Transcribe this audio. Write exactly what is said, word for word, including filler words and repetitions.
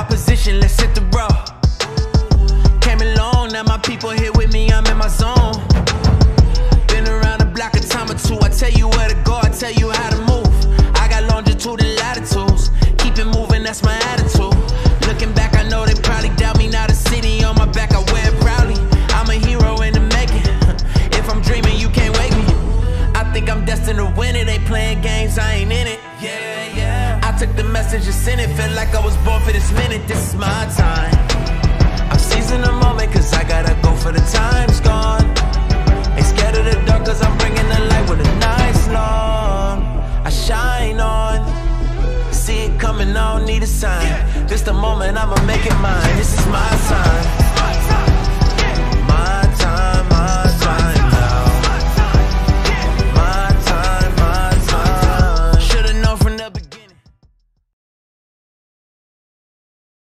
opposition, let's hit the road. Came along, now my people here with me, I'm in my zone. Been around the block a time or two, I tell you where to go, I tell you how to move. I got longitude and latitudes, keep it moving, that's my attitude. Looking back, I know they probably doubt me, now the city on my back, I wear it proudly. I'm a hero in the making, if I'm dreaming, you can't wake me. I think I'm destined to win it, they playing games, I ain't in it. Yeah, yeah. I took the message and sent it, felt like I was born for this minute, this is my time. I'm seizing the moment, cause I gotta go for the time's gone. Ain't scared of the dark, cause I'm bringing the light when the night's long. I shine on, see it coming, I don't need a sign. This the moment, I'ma make it mine, this is my time.